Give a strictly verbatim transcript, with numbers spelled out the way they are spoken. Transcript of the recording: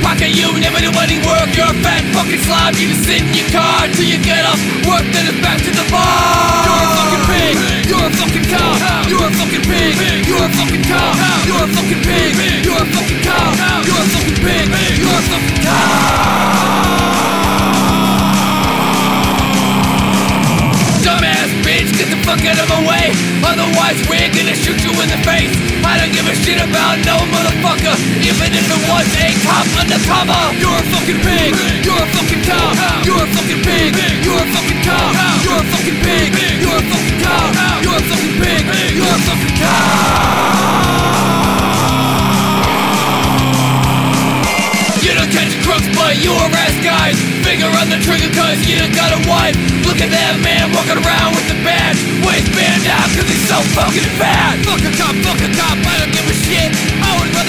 pocket, you never do any work. You're a fat fucking slob, you just sit in your car till you get off work, then it's back to the bar. You're a fucking pig, you're a fucking cow. You're a fucking pig, you're a fucking cow. You're a fucking pig, you're a fucking cow. You're a fucking pig, you're a fucking cow. Dumbass bitch, get the fuck out of my way, otherwise we're gonna shoot you in the face. I don't give a shit about no motherfucker, even if it was a cop undercover. You're a fucking pig, you're a fucking cow. You're a fucking pig, you're a fucking cow. You're a fucking pig, you're a fucking cow. You're a fucking pig, you're a fucking cow. You don't catch crooks, but you harass guys. Finger on the trigger cause you got a wife. Look at that man walking around with the badge, waistband out cause he's so fucking fat. Fuck a cop, fuck a cop, I don't give a shit. I would